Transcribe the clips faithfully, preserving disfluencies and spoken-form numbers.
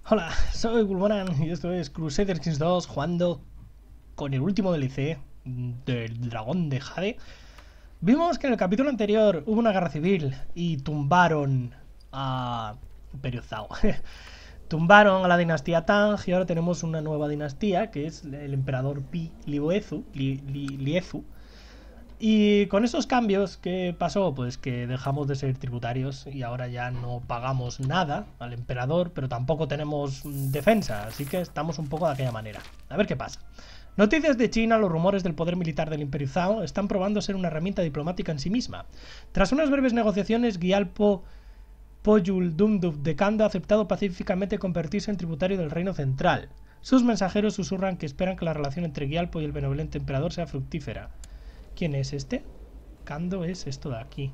Hola, soy Gulmoran y esto es Crusader Kings dos jugando con el último D L C del dragón de Jade. Vimos que en el capítulo anterior hubo una guerra civil y tumbaron a Imperio Zhao. Tumbaron a la dinastía Tang y ahora tenemos una nueva dinastía que es el emperador Pi Liezu, Li, Li, Liezu. Y con esos cambios, ¿qué pasó? Pues que dejamos de ser tributarios y ahora ya no pagamos nada al emperador, pero tampoco tenemos defensa, así que estamos un poco de aquella manera. A ver qué pasa. Noticias de China: los rumores del poder militar del Imperio Zhao están probando ser una herramienta diplomática en sí misma. Tras unas breves negociaciones, Gyalpo Poyul Dumdub de Kanda ha aceptado pacíficamente convertirse en tributario del reino central. Sus mensajeros susurran que esperan que la relación entre Gyalpo y el benevolente emperador sea fructífera. ¿Quién es este? Kando es esto de aquí.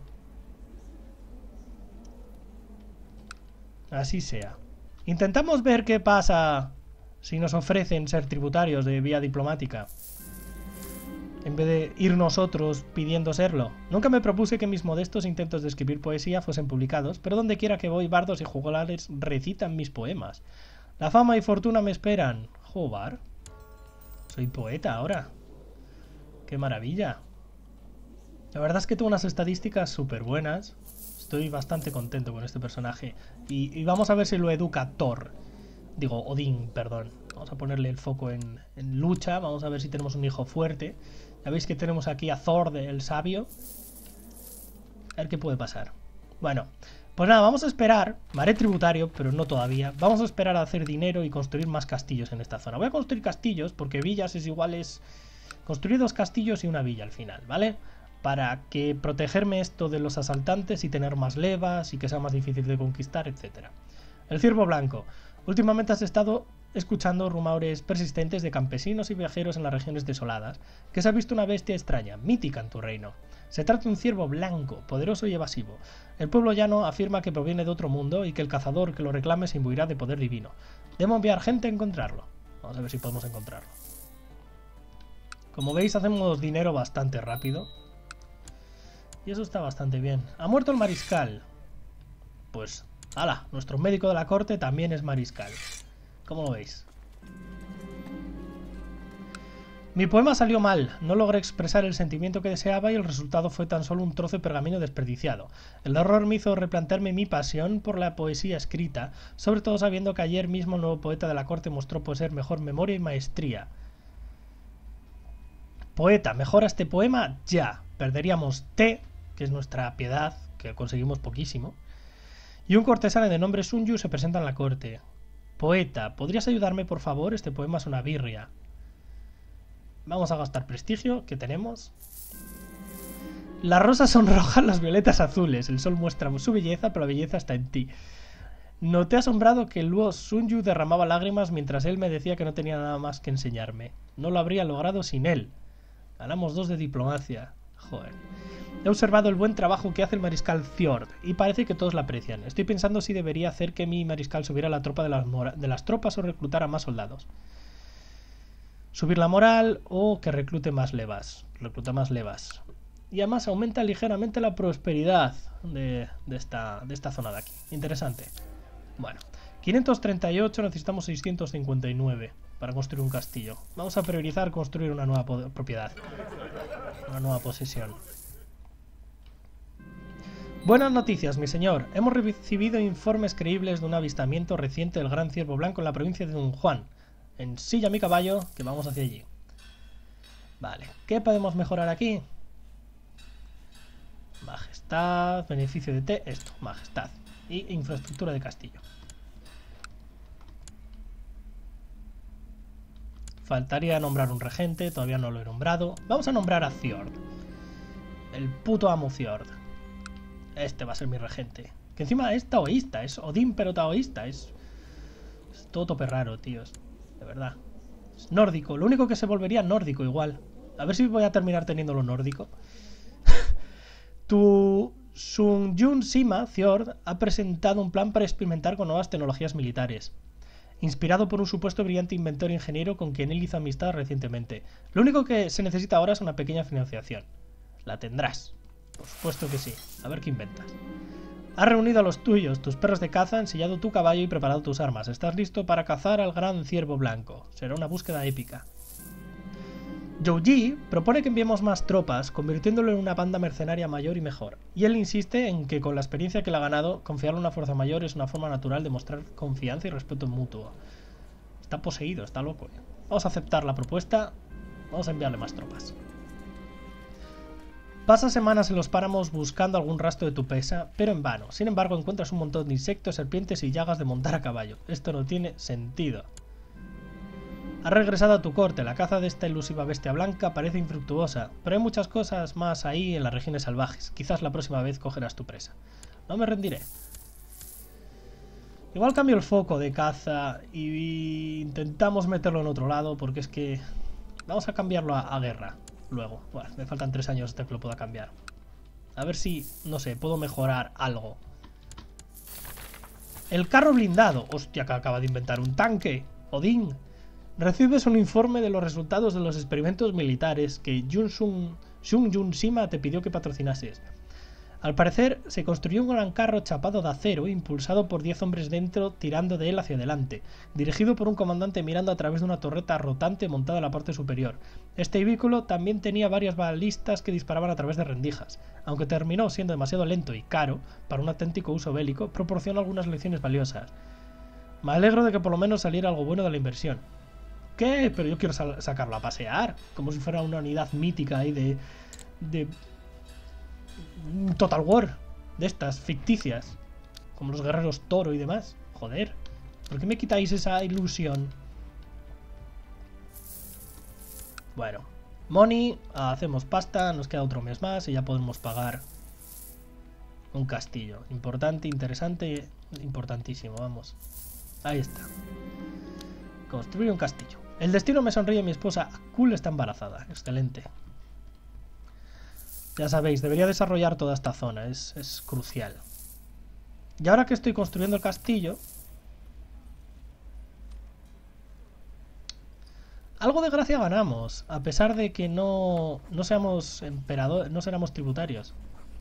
Así sea. Intentamos ver qué pasa si nos ofrecen ser tributarios de vía diplomática, en vez de ir nosotros pidiendo serlo. Nunca me propuse que mis modestos intentos de escribir poesía fuesen publicados, pero donde quiera que voy, bardos y juglares recitan mis poemas. La fama y fortuna me esperan. Jobar. Soy poeta ahora. ¡Qué maravilla! La verdad es que tengo unas estadísticas súper buenas. Estoy bastante contento con este personaje. Y, y vamos a ver si lo educa Thor. Digo, Odín, perdón. Vamos a ponerle el foco en, en lucha. Vamos a ver si tenemos un hijo fuerte. Ya veis que tenemos aquí a Thor, el sabio. A ver qué puede pasar. Bueno, pues nada, vamos a esperar. Me haré tributario, pero no todavía. Vamos a esperar a hacer dinero y construir más castillos en esta zona. Voy a construir castillos porque villas es igual es... Construir dos castillos y una villa al final, ¿vale? Para que protegerme esto de los asaltantes y tener más levas y que sea más difícil de conquistar, etcétera. El ciervo blanco. Últimamente has estado escuchando rumores persistentes de campesinos y viajeros en las regiones desoladas, que se ha visto una bestia extraña, mítica en tu reino. Se trata de un ciervo blanco, poderoso y evasivo. El pueblo llano afirma que proviene de otro mundo y que el cazador que lo reclame se imbuirá de poder divino. Debo enviar gente a encontrarlo. Vamos a ver si podemos encontrarlo. Como veis, hacemos dinero bastante rápido. Y eso está bastante bien. Ha muerto el mariscal. Pues, ala, nuestro médico de la corte también es mariscal. ¿Cómo lo veis? Mi poema salió mal. No logré expresar el sentimiento que deseaba y el resultado fue tan solo un trozo de pergamino desperdiciado. El error me hizo replantearme mi pasión por la poesía escrita, sobre todo sabiendo que ayer mismo el nuevo poeta de la corte mostró poseer mejor memoria y maestría. Poeta, mejora este poema ya. Perderíamos T, que es nuestra piedad, que conseguimos poquísimo. Y un cortesano de nombre Sunyu se presenta en la corte. Poeta, ¿podrías ayudarme por favor? Este poema es una birria. Vamos a gastar prestigio, que tenemos. Las rosas son rojas, las violetas azules. El sol muestra su belleza, pero la belleza está en ti. Noté asombrado que el Luo Sunyu derramaba lágrimas mientras él me decía que no tenía nada más que enseñarme. No lo habría logrado sin él. Ganamos dos de diplomacia. Joder. He observado el buen trabajo que hace el mariscal Fjord y parece que todos la aprecian. Estoy pensando si debería hacer que mi mariscal subiera la tropa de las, de las tropas o reclutara más soldados. Subir la moral o que reclute más levas. Recluta más levas. Y además aumenta ligeramente la prosperidad de, de, esta, de esta zona de aquí. Interesante. Bueno, quinientos treinta y ocho, necesitamos seiscientos cincuenta y nueve para construir un castillo. Vamos a priorizar construir una nueva propiedad. Una nueva posesión. Buenas noticias, mi señor. Hemos recibido informes creíbles de un avistamiento reciente del gran ciervo blanco en la provincia de Dunhuan. Ensilla mi caballo, que vamos hacia allí. Vale, ¿qué podemos mejorar aquí? Majestad, beneficio de té, esto, majestad. Y infraestructura de castillo. Faltaría nombrar un regente, todavía no lo he nombrado. Vamos a nombrar a Fjord. El puto amo Fjord. Este va a ser mi regente. Que encima es taoísta, es Odín pero taoísta. Es, es todo tope raro, tíos. De verdad. Es nórdico, lo único que se volvería nórdico igual. A ver si voy a terminar teniendo lo nórdico. Tu Sun Yun Sima, Fjord, ha presentado un plan para experimentar con nuevas tecnologías militares. Inspirado por un supuesto brillante inventor e ingeniero con quien él hizo amistad recientemente. Lo único que se necesita ahora es una pequeña financiación. La tendrás. Por supuesto que sí. A ver qué inventas. Has reunido a los tuyos, tus perros de caza, ensillado tu caballo y preparado tus armas. Estás listo para cazar al gran ciervo blanco. Será una búsqueda épica. Zhou-Ji propone que enviemos más tropas, convirtiéndolo en una banda mercenaria mayor y mejor. Y él insiste en que con la experiencia que le ha ganado, confiarle en una fuerza mayor es una forma natural de mostrar confianza y respeto mutuo. Está poseído, está loco. Vamos a aceptar la propuesta. Vamos a enviarle más tropas. Pasa semanas en los páramos buscando algún rastro de tu presa, pero en vano. Sin embargo, encuentras un montón de insectos, serpientes y llagas de montar a caballo. Esto no tiene sentido. Has regresado a tu corte. La caza de esta elusiva bestia blanca parece infructuosa, pero hay muchas cosas más ahí en las regiones salvajes. Quizás la próxima vez cogerás tu presa. No me rendiré. Igual cambio el foco de caza y intentamos meterlo en otro lado, porque es que vamos a cambiarlo a, a guerra. Luego, bueno, me faltan tres años hasta que lo pueda cambiar. A ver si, no sé, puedo mejorar algo. El carro blindado. Hostia, que acaba de inventar un tanque. Odín. Recibes un informe de los resultados de los experimentos militares que Shung Jun Sima te pidió que patrocinases. Al parecer, se construyó un gran carro chapado de acero, impulsado por diez hombres dentro, tirando de él hacia adelante, dirigido por un comandante mirando a través de una torreta rotante montada en la parte superior. Este vehículo también tenía varias balistas que disparaban a través de rendijas. Aunque terminó siendo demasiado lento y caro para un auténtico uso bélico, proporciona algunas lecciones valiosas. Me alegro de que por lo menos saliera algo bueno de la inversión. ¿Qué? Pero yo quiero sacarlo a pasear, como si fuera una unidad mítica ahí de... de... Total War, de estas, ficticias, como los guerreros toro y demás. Joder, ¿por qué me quitáis esa ilusión? Bueno, money, hacemos pasta, nos queda otro mes más y ya podemos pagar un castillo. Importante, interesante, importantísimo, vamos. Ahí está. Construir un castillo. El destino me sonríe, mi esposa Akul está embarazada. Excelente. Ya sabéis, debería desarrollar toda esta zona, es, es crucial. Y ahora que estoy construyendo el castillo, algo de gracia ganamos, a pesar de que no, no seamos emperadores, no seramos tributarios.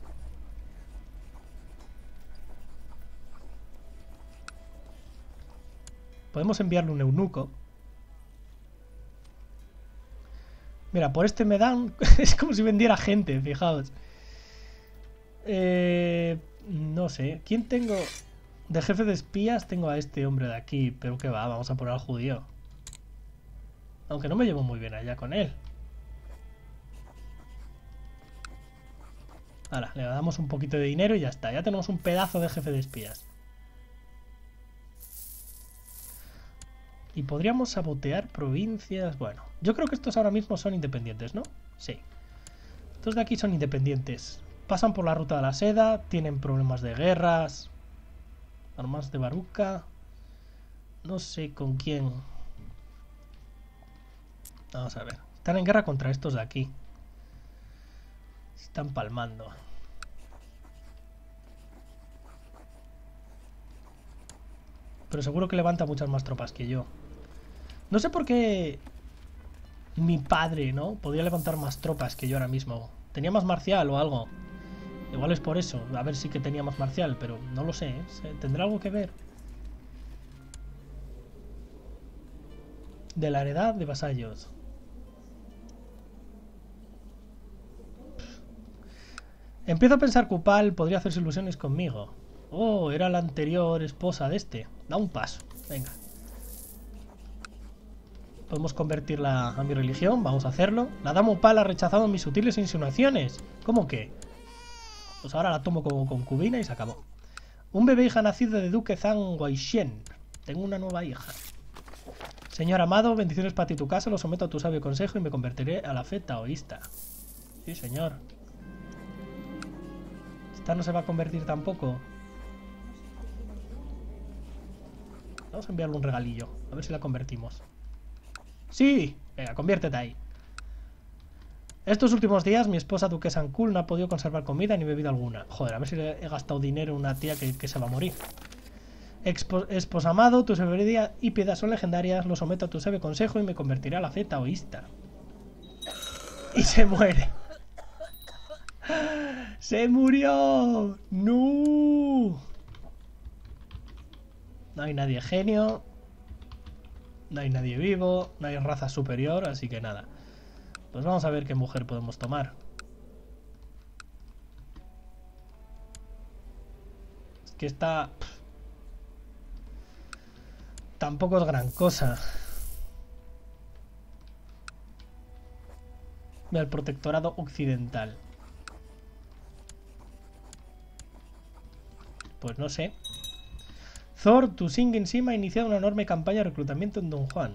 Podemos enviarle un eunuco. Mira, por este me dan... es como si vendiera gente, fijaos. Eh, no sé. ¿Quién tengo? De jefe de espías tengo a este hombre de aquí. Pero que va, vamos a poner al judío. Aunque no me llevo muy bien allá con él. Ahora, le damos un poquito de dinero y ya está. Ya tenemos un pedazo de jefe de espías. Y podríamos sabotear provincias. Bueno, yo creo que estos ahora mismo son independientes, ¿no? Sí. Estos de aquí son independientes. Pasan por la ruta de la seda. Tienen problemas de guerras. Armas de baruca. No sé con quién. Vamos a ver. Están en guerra contra estos de aquí. Están palmando. Pero seguro que levanta muchas más tropas que yo. No sé por qué mi padre, ¿no? Podría levantar más tropas que yo ahora mismo. ¿Tenía más marcial o algo? Igual es por eso. A ver si que tenía más marcial, pero no lo sé, ¿eh? ¿Tendrá algo que ver? De la heredad de vasallos. Empiezo a pensar que Upal podría hacerse ilusiones conmigo. Oh, era la anterior esposa de este. Da un paso, venga. Podemos convertirla a mi religión, vamos a hacerlo. La dama Upal ha rechazado mis sutiles insinuaciones. ¿Cómo que? Pues ahora la tomo como concubina y se acabó. Un bebé hija nacido de Duque Zhang Weixien. Tengo una nueva hija. Señor amado, bendiciones para ti y tu casa, lo someto a tu sabio consejo y me convertiré a la fe taoísta. Sí, señor. Esta no se va a convertir tampoco. Vamos a enviarle un regalillo, a ver si la convertimos. ¡Sí! Venga, conviértete ahí. Estos últimos días mi esposa duquesa Ankul no ha podido conservar comida ni bebida alguna. Joder, a ver si le he gastado dinero en una tía que, que se va a morir. Expo, esposa amado, tu sabiduría y piedad son legendarias, lo someto a tu sabio consejo y me convertiré a la fe taoísta. Y se muere. ¡Se murió! ¡No! No hay nadie genio. No hay nadie vivo. No hay raza superior, así que nada. Pues vamos a ver qué mujer podemos tomar. Es que esta... tampoco es gran cosa. Mira, el protectorado occidental. Pues no sé. Thor, tu Singing Sim ha iniciado una enorme campaña de reclutamiento en Don Juan.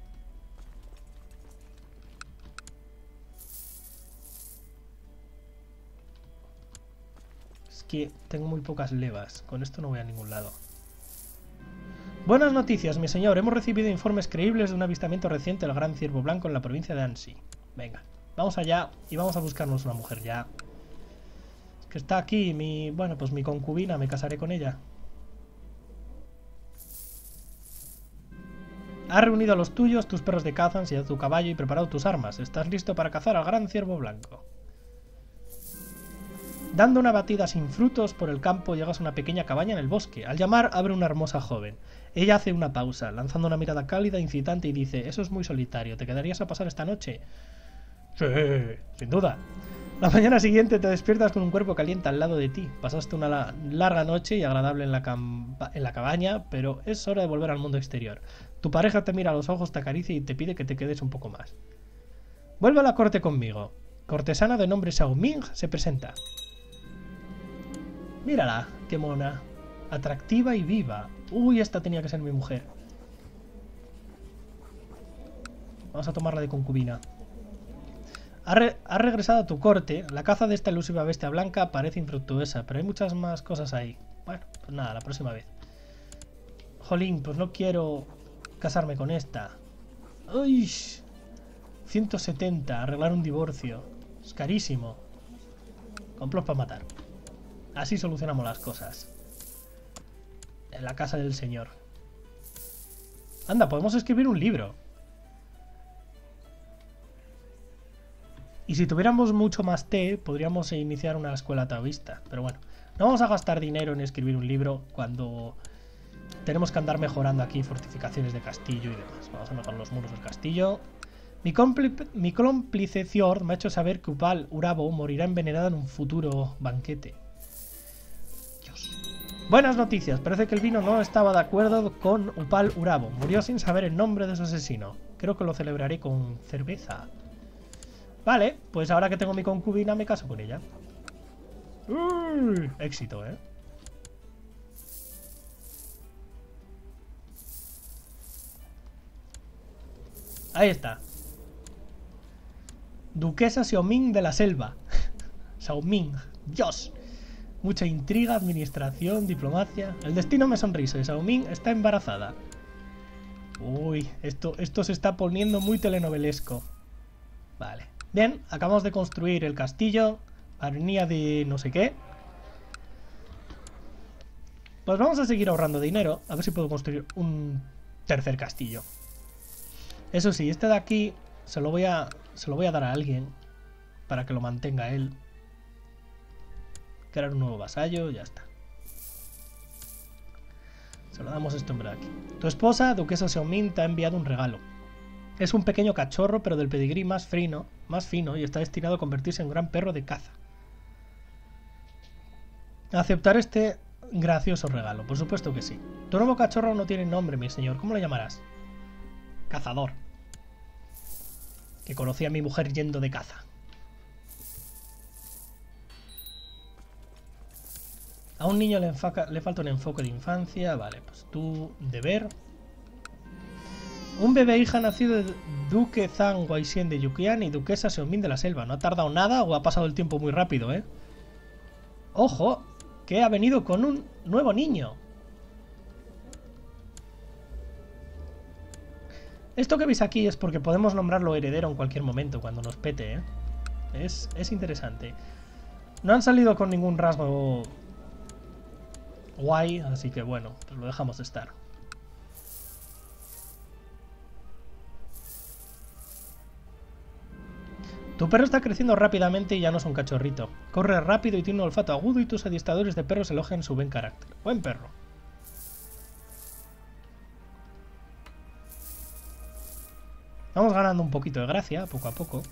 Es que tengo muy pocas levas. Con esto no voy a ningún lado. Buenas noticias, mi señor. Hemos recibido informes creíbles de un avistamiento reciente del gran ciervo blanco en la provincia de Annecy. Venga, vamos allá y vamos a buscarnos una mujer ya. Es que está aquí mi... bueno, pues mi concubina. Me casaré con ella. Has reunido a los tuyos, tus perros de caza, enseñado tu caballo y preparado tus armas. Estás listo para cazar al gran ciervo blanco. Dando una batida sin frutos por el campo, llegas a una pequeña cabaña en el bosque. Al llamar, abre una hermosa joven. Ella hace una pausa, lanzando una mirada cálida e incitante y dice: eso es muy solitario, ¿te quedarías a pasar esta noche? Sí, sin duda. La mañana siguiente te despiertas con un cuerpo caliente al lado de ti. Pasaste una la larga noche y agradable en la, en la cabaña, pero es hora de volver al mundo exterior. Tu pareja te mira a los ojos, te acaricia y te pide que te quedes un poco más. Vuelve a la corte conmigo. Cortesana de nombre Xiao Ming se presenta. Mírala, qué mona. Atractiva y viva. Uy, esta tenía que ser mi mujer. Vamos a tomarla de concubina. Has re ha regresado a tu corte. La caza de esta elusiva bestia blanca parece infructuosa, pero hay muchas más cosas ahí. Bueno, pues nada, la próxima vez. Jolín, pues no quiero casarme con esta. Uy, ciento setenta, arreglar un divorcio. Es carísimo. Complot para matar. Así solucionamos las cosas. En la casa del señor. Anda, podemos escribir un libro. Y si tuviéramos mucho más té, podríamos iniciar una escuela taoísta. Pero bueno, no vamos a gastar dinero en escribir un libro cuando tenemos que andar mejorando aquí fortificaciones de castillo y demás. Vamos a mejorar los muros del castillo. Mi, mi cómplice Thiord me ha hecho saber que Upal Urabo morirá envenenada en un futuro banquete. Dios. Buenas noticias. Parece que el vino no estaba de acuerdo con Upal Urabo. Murió sin saber el nombre de su asesino. Creo que lo celebraré con cerveza. Vale, pues ahora que tengo mi concubina me caso con ella. Uh, éxito, ¿eh? Ahí está. Duquesa Xiaoming de la Selva. Xiaoming, Dios. Mucha intriga, administración, diplomacia. El destino me sonríe. Xiaoming está embarazada. Uy, esto, esto se está poniendo muy telenovelesco. Vale. Bien, acabamos de construir el castillo. Arnía de no sé qué. Pues vamos a seguir ahorrando dinero. A ver si puedo construir un tercer castillo. Eso sí, este de aquí se lo voy a, se lo voy a dar a alguien para que lo mantenga él. Crear un nuevo vasallo, ya está. Se lo damos a este hombre de aquí. Tu esposa, Duquesa Xiaoming, te ha enviado un regalo. Es un pequeño cachorro, pero del pedigrí más fino, más fino y está destinado a convertirse en un gran perro de caza. Aceptar este gracioso regalo, por supuesto que sí. Tu nuevo cachorro no tiene nombre, mi señor. ¿Cómo lo llamarás? Cazador. Que conocí a mi mujer yendo de caza. A un niño le, enfaca, le falta un enfoque de infancia. Vale, pues tu deber. Un bebé hija nacido de Duque Zhang Guaixian de Yuqian y Duquesa Xiaoming de la Selva. ¿No ha tardado nada o ha pasado el tiempo muy rápido, eh? ¡Ojo! Que ha venido con un nuevo niño. Esto que veis aquí es porque podemos nombrarlo heredero en cualquier momento cuando nos pete, ¿eh? Es, es interesante. No han salido con ningún rasgo guay, así que bueno, pues lo dejamos estar. Tu perro está creciendo rápidamente y ya no es un cachorrito. Corre rápido y tiene un olfato agudo y tus adiestradores de perros elogian su buen carácter. Buen perro. Vamos ganando un poquito de gracia, poco a poco.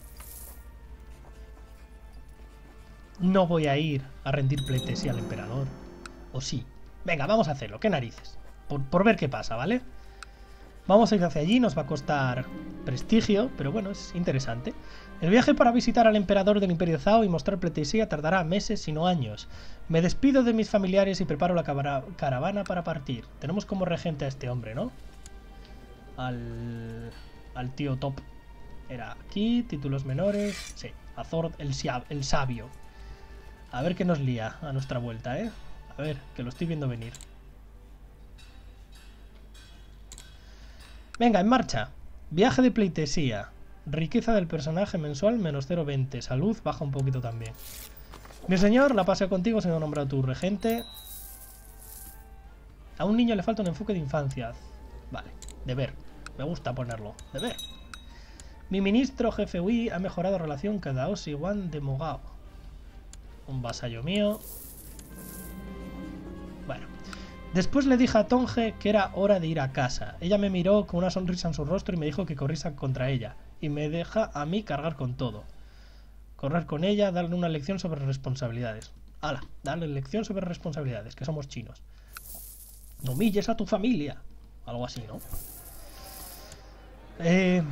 No voy a ir a rendir pleitesía al emperador. ¿O sí? Venga, vamos a hacerlo. ¿Qué narices? Por, por ver qué pasa, ¿vale? Vamos a ir hacia allí. Nos va a costar prestigio, pero bueno, es interesante. El viaje para visitar al emperador del Imperio Zhao y mostrar pleitesía tardará meses, si no años. Me despido de mis familiares y preparo la caravana para partir. Tenemos como regente a este hombre, ¿no? Al... al tío top. Era aquí, títulos menores. Sí, Azor el, el sabio. A ver qué nos lía a nuestra vuelta, ¿eh? A ver, que lo estoy viendo venir. Venga, en marcha. Viaje de pleitesía. Riqueza del personaje mensual, menos cero coma veinte. Salud, baja un poquito también. Mi señor, la paseo contigo, siendo nombrado tu regente. A un niño le falta un enfoque de infancia. Vale, deber. Me gusta ponerlo. Deber. Mi ministro jefe Wii ha mejorado relación con Daoshi Wan de Mogao. Un vasallo mío. Bueno. Después le dije a Tonge que era hora de ir a casa. Ella me miró con una sonrisa en su rostro y me dijo que corriese contra ella. Y me deja a mí cargar con todo. Correr con ella, darle una lección sobre responsabilidades. ¡Hala! Darle lección sobre responsabilidades, que somos chinos. No humilles a tu familia. Algo así, ¿no? Eh...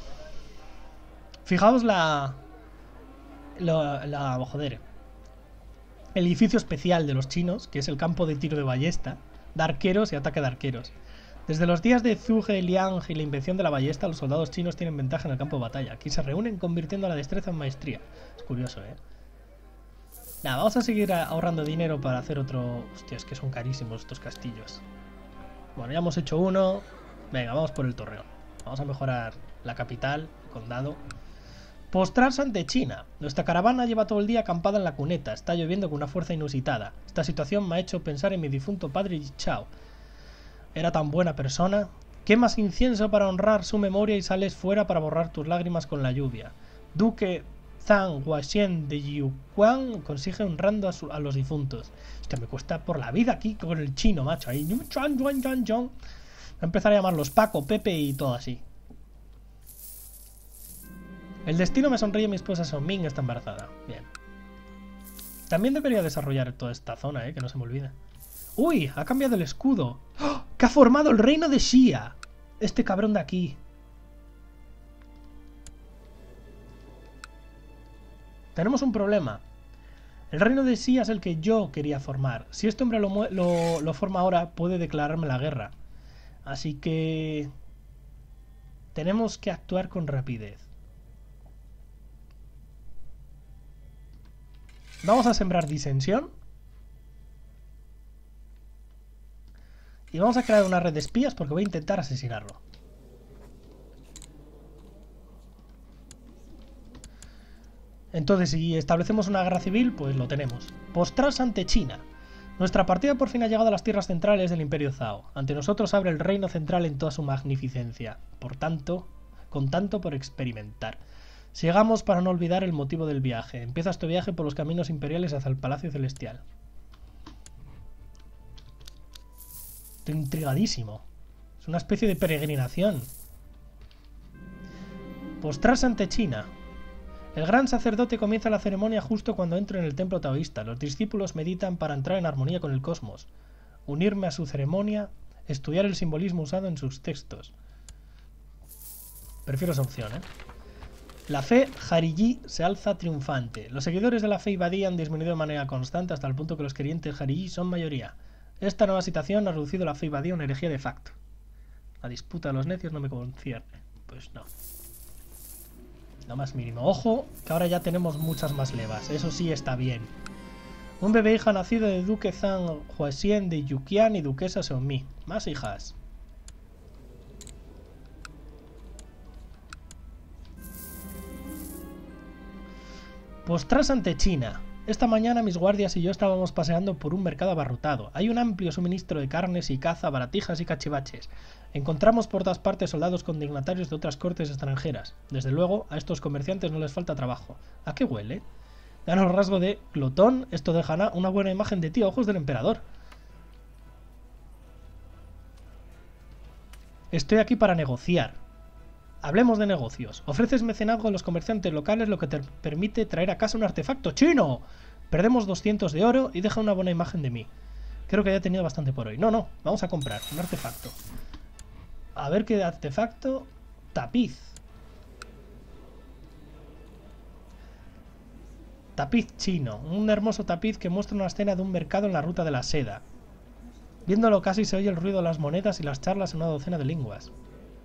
Fijaos la... La... la joder... El edificio especial de los chinos, que es el campo de tiro de ballesta, de arqueros y ataque de arqueros. Desde los días de Zhuge Liang y la invención de la ballesta, los soldados chinos tienen ventaja en el campo de batalla. Aquí se reúnen convirtiendo la destreza en maestría. Es curioso, ¿eh? Nada, vamos a seguir ahorrando dinero para hacer otro... Hostia, es que son carísimos estos castillos. Bueno, ya hemos hecho uno. Venga, vamos por el Torreón. Vamos a mejorar la capital, el condado. Postrarse ante China. Nuestra caravana lleva todo el día acampada en la cuneta. Está lloviendo con una fuerza inusitada. Esta situación me ha hecho pensar en mi difunto padre Yi Chao. Era tan buena persona. Quemas incienso para honrar su memoria y sales fuera para borrar tus lágrimas con la lluvia. Duque Zhang Huaxian de Yuquan consigue honrando a, su, a los difuntos. Hostia, me cuesta por la vida aquí con el chino, macho. Ahí. Voy a empezar a llamarlos Paco, Pepe y todo así. El destino me sonríe, mi esposa Sonming está embarazada. Bien. También debería desarrollar toda esta zona, eh, que no se me olvide. ¡Uy! Ha cambiado el escudo. ¡Oh! ¡Que ha formado el reino de Xia! Este cabrón de aquí. Tenemos un problema. El reino de Xia es el que yo quería formar. Si este hombre lo, lo, lo forma ahora, puede declararme la guerra. Así que... tenemos que actuar con rapidez. Vamos a sembrar disensión. Y vamos a crear una red de espías porque voy a intentar asesinarlo. Entonces, si establecemos una guerra civil, pues lo tenemos. Postrarse ante China. Nuestra partida por fin ha llegado a las tierras centrales del Imperio Zhao. Ante nosotros abre el reino central en toda su magnificencia. Por tanto, con tanto por experimentar. Sigamos para no olvidar el motivo del viaje. Empieza este viaje por los caminos imperiales hacia el Palacio Celestial. Estoy intrigadísimo. Es una especie de peregrinación. Postrarse ante China. El gran sacerdote comienza la ceremonia justo cuando entro en el templo taoísta. Los discípulos meditan para entrar en armonía con el cosmos. Unirme a su ceremonia, estudiar el simbolismo usado en sus textos. Prefiero esa opción, ¿eh? La fe Hariji se alza triunfante. Los seguidores de la fe Ibadí han disminuido de manera constante hasta el punto que los creyentes Hariji son mayoría. Esta nueva situación ha reducido la fe Ibadí a una herejía de facto. La disputa de los necios no me concierne. Pues no. No más mínimo. Ojo, que ahora ya tenemos muchas más levas. Eso sí está bien. Un bebé hija nacido de Duque Zhang Huaxian de Yuqian y Duquesa Seonmi. Más hijas. Postrarse ante China. Esta mañana mis guardias y yo estábamos paseando por un mercado abarrotado. Hay un amplio suministro de carnes y caza, baratijas y cachivaches. Encontramos por todas partes soldados con dignatarios de otras cortes extranjeras. Desde luego, a estos comerciantes no les falta trabajo. ¿A qué huele? Dan el rasgo de glotón. Esto deja una buena imagen de ti a ojos del emperador. Estoy aquí para negociar. Hablemos de negocios. Ofreces mecenazgo a los comerciantes locales, lo que te permite traer a casa un artefacto chino. Perdemos doscientos de oro y deja una buena imagen de mí. Creo que ya he tenido bastante por hoy. No, no, vamos a comprar un artefacto. A ver qué artefacto. Tapiz. Tapiz chino. Un hermoso tapiz que muestra una escena de un mercado en la ruta de la seda. Viéndolo casi se oye el ruido de las monedas y las charlas en una docena de lenguas.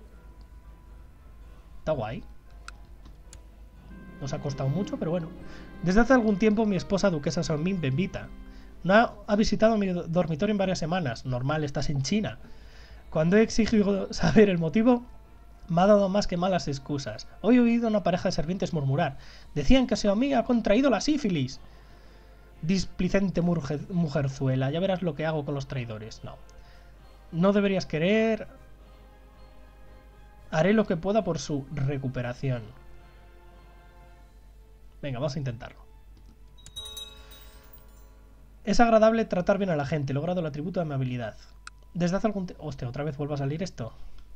Está guay. Nos ha costado mucho, pero bueno. Desde hace algún tiempo mi esposa duquesa Xiaoming me invita. No ha, ha visitado mi dormitorio en varias semanas. Normal, estás en China. Cuando he exigido saber el motivo, me ha dado más que malas excusas. Hoy he oído a una pareja de servientes murmurar. Decían que Xiaoming ha contraído la sífilis. Displicente mujer, mujerzuela. Ya verás lo que hago con los traidores. No. No deberías querer... Haré lo que pueda por su recuperación. Venga, vamos a intentarlo. Es agradable tratar bien a la gente. He logrado el atributo de amabilidad. Desde hace algún tiempo... Hostia, ¿otra vez vuelve a salir esto?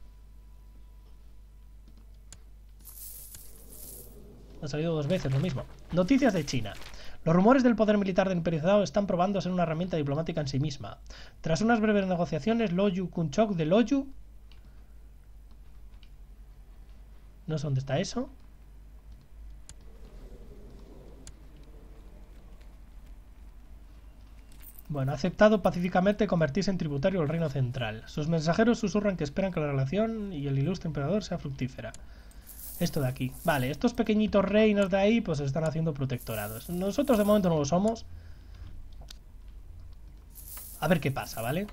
Ha salido dos veces lo mismo. Noticias de China. Los rumores del poder militar del Imperio Zhao están probando ser una herramienta diplomática en sí misma. Tras unas breves negociaciones, Loyu Kunchok de Loyu... No sé dónde está eso. Bueno, ha aceptado pacíficamente convertirse en tributario del reino central. Sus mensajeros susurran que esperan que la relación y el ilustre emperador sea fructífera. Esto de aquí. Vale, estos pequeñitos reinos de ahí pues están haciendo protectorados. Nosotros de momento no lo somos. A ver qué pasa, ¿vale?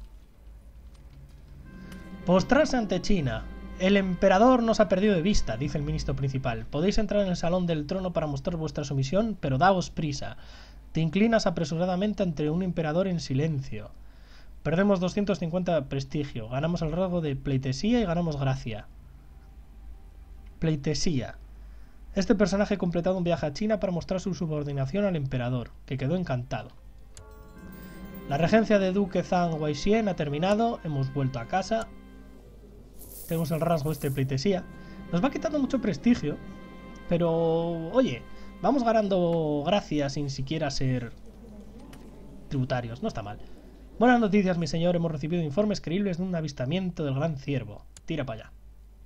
Postrarse ante China. El emperador nos ha perdido de vista, dice el ministro principal. Podéis entrar en el salón del trono para mostrar vuestra sumisión, pero daos prisa. Te inclinas apresuradamente ante un emperador en silencio. Perdemos doscientos cincuenta prestigio. Ganamos el rasgo de pleitesía y ganamos gracia. Pleitesía. Este personaje ha completado un viaje a China para mostrar su subordinación al emperador, que quedó encantado. La regencia de Duque Zhang Weixien ha terminado. Hemos vuelto a casa. Tenemos el rasgo este de pleitesía. Nos va quitando mucho prestigio. Pero, oye, vamos ganando gracia sin siquiera ser tributarios. No está mal. Buenas noticias, mi señor. Hemos recibido informes creíbles de un avistamiento del gran ciervo. Tira para allá.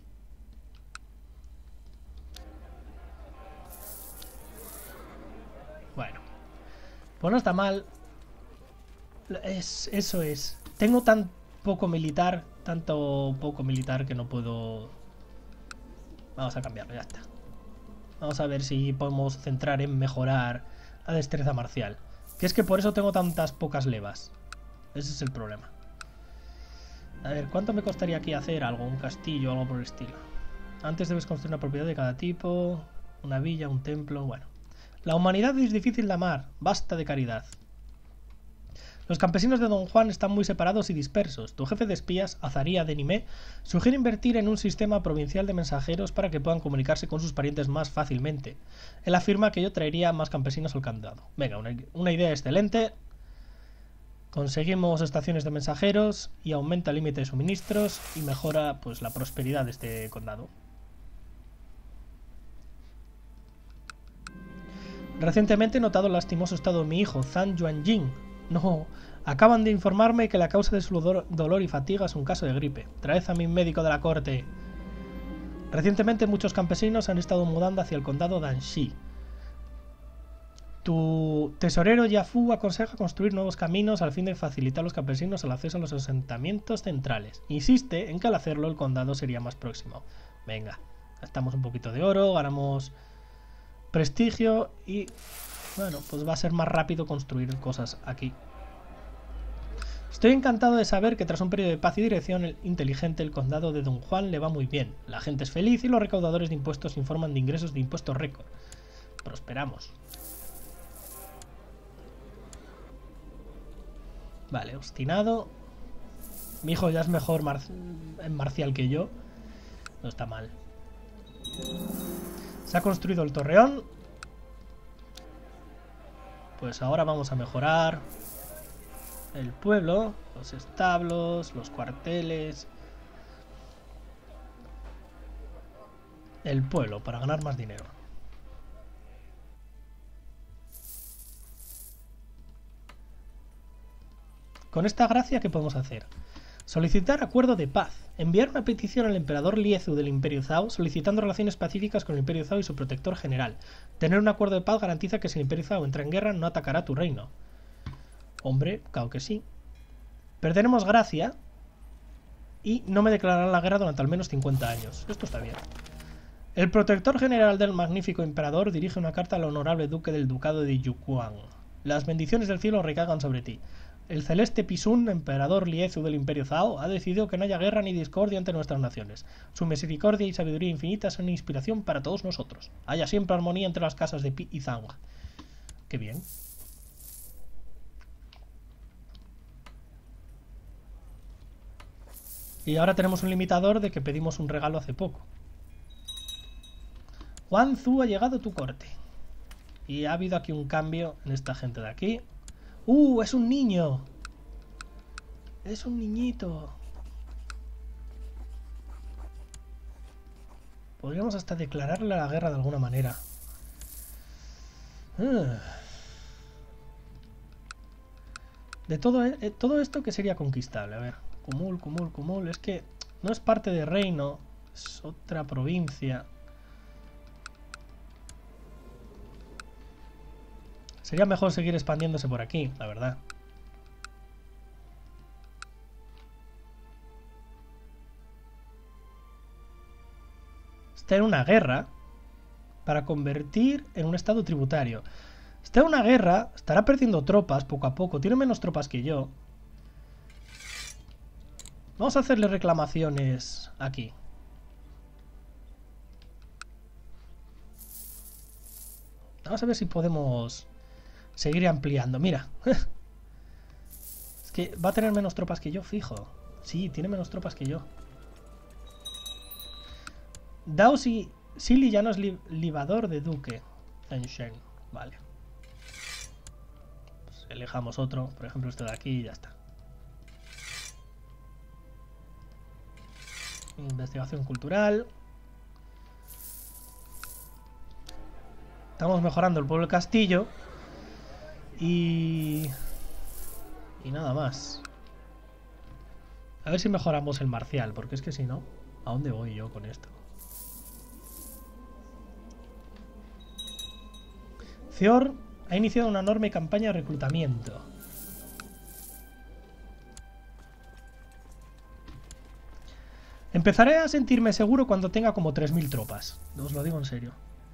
Bueno. Pues no está mal. Es, eso es. Tengo tan poco militar... Tanto poco militar que no puedo... Vamos a cambiarlo, ya está. Vamos a ver si podemos centrar en mejorar la destreza marcial. Que es que por eso tengo tantas pocas levas. Ese es el problema. A ver, ¿cuánto me costaría aquí hacer algo? Un castillo o algo por el estilo. Antes debes construir una propiedad de cada tipo. Una villa, un templo, bueno. La humanidad es difícil de amar. Basta de caridad. Los campesinos de Don Juan están muy separados y dispersos. Tu jefe de espías, Azaría de Nimé, sugiere invertir en un sistema provincial de mensajeros para que puedan comunicarse con sus parientes más fácilmente. Él afirma que ello traería más campesinos al condado. Venga, una, una idea excelente. Conseguimos estaciones de mensajeros y aumenta el límite de suministros y mejora pues la prosperidad de este condado. Recientemente he notado el lastimoso estado de mi hijo, Zhang Yuanjing. No, acaban de informarme que la causa de su dolor y fatiga es un caso de gripe. Traed a mi médico de la corte. Recientemente muchos campesinos han estado mudando hacia el condado de Anxi. Tu tesorero Yafu aconseja construir nuevos caminos al fin de facilitar a los campesinos el acceso a los asentamientos centrales. Insiste en que al hacerlo el condado sería más próximo. Venga, gastamos un poquito de oro, ganamos prestigio y... Bueno, pues va a ser más rápido construir cosas aquí. Estoy encantado de saber que tras un periodo de paz y dirección inteligente el condado de Don Juan le va muy bien. La gente es feliz y los recaudadores de impuestos informan de ingresos de impuestos récord. Prosperamos. Vale, obstinado. Mi hijo ya es mejor mar en marcial que yo. No está mal. Se ha construido el torreón. Pues ahora vamos a mejorar el pueblo, los establos, los cuarteles. El pueblo, para ganar más dinero. Con esta gracia, ¿qué podemos hacer? Solicitar acuerdo de paz. Enviar una petición al emperador Liezu del Imperio Zhao solicitando relaciones pacíficas con el Imperio Zhao y su protector general. Tener un acuerdo de paz garantiza que si el Imperio Zhao entra en guerra no atacará tu reino. Hombre, claro que sí. Perderemos gracia y no me declararán la guerra durante al menos cincuenta años. Esto está bien. El protector general del magnífico emperador dirige una carta al honorable duque del ducado de Yuquan. Las bendiciones del cielo recaigan sobre ti. El celeste Pisun, emperador Liezu del Imperio Zhao, ha decidido que no haya guerra ni discordia entre nuestras naciones. Su misericordia y sabiduría infinita son inspiración para todos nosotros. Haya siempre armonía entre las casas de Pi y Zhang. Qué bien. Y ahora tenemos un limitador de que pedimos un regalo hace poco. Huan Zu ha llegado a tu corte. Y ha habido aquí un cambio en esta gente de aquí. ¡Uh! ¡Es un niño! ¡Es un niñito! Podríamos hasta declararle la guerra de alguna manera. Uh. De todo, eh, todo esto que sería conquistable. A ver. Cumul, cumul, cumul. Es que no es parte de reino. Es otra provincia. Sería mejor seguir expandiéndose por aquí, la verdad. Está en una guerra para convertir en un estado tributario. Está en una guerra, estará perdiendo tropas poco a poco. Tiene menos tropas que yo. Vamos a hacerle reclamaciones aquí. Vamos a ver si podemos seguir ampliando. Mira. Es que va a tener menos tropas que yo, fijo. Sí, tiene menos tropas que yo. Dao Si Sili ya no es li libador de duque. En Shen. Vale. Pues elijamos otro. Por ejemplo, este de aquí y ya está. Investigación cultural. Estamos mejorando el pueblo del castillo. Y... Y nada más. A ver si mejoramos el marcial, porque es que si no, ¿a dónde voy yo con esto? Fior ha iniciado una enorme campaña de reclutamiento. Empezaré a sentirme seguro cuando tenga como tres mil tropas. Os lo digo en serio.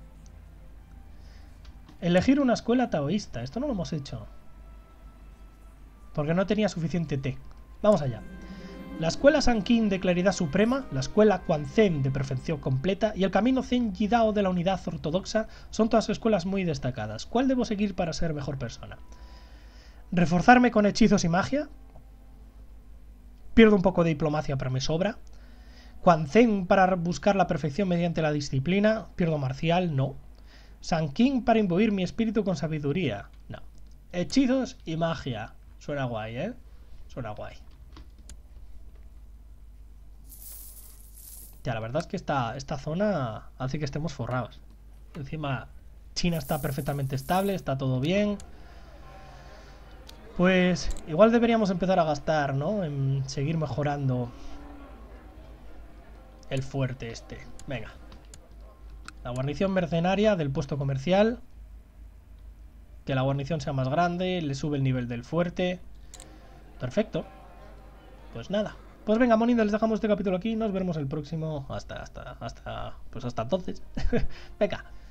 Elegir una escuela taoísta. Esto no lo hemos hecho. Porque no tenía suficiente té. Vamos allá. La escuela Sanqin de claridad suprema, la escuela Quan Zen de perfección completa y el camino Zen Yidao de la unidad ortodoxa son todas escuelas muy destacadas. ¿Cuál debo seguir para ser mejor persona? ¿Reforzarme con hechizos y magia? Pierdo un poco de diplomacia, pero me sobra. Quan Zen para buscar la perfección mediante la disciplina. Pierdo marcial, no. Sanqin para imbuir mi espíritu con sabiduría. No. Hechizos y magia. Suena guay, ¿eh? Suena guay. Ya, la verdad es que esta, esta zona hace que estemos forrados. Encima, China está perfectamente estable, está todo bien. Pues igual deberíamos empezar a gastar, ¿no? En seguir mejorando el fuerte este. Venga. La guarnición mercenaria del puesto comercial. Que la guarnición sea más grande, le sube el nivel del fuerte. Perfecto. Pues nada. Pues venga, monitos, les dejamos este capítulo aquí. Nos veremos el próximo. Hasta, hasta, hasta... Pues hasta entonces. Venga.